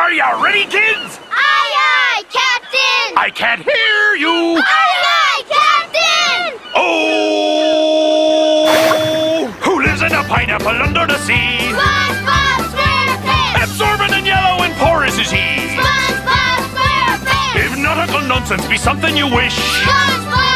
Are you ready, kids? Aye, aye, Captain! I can't hear you! Aye, aye, Captain! Oh! Who lives in a pineapple under the sea? SpongeBob SquarePants! Absorbent and yellow and porous is he! SpongeBob SquarePants! If nautical nonsense be something you wish, SpongeBob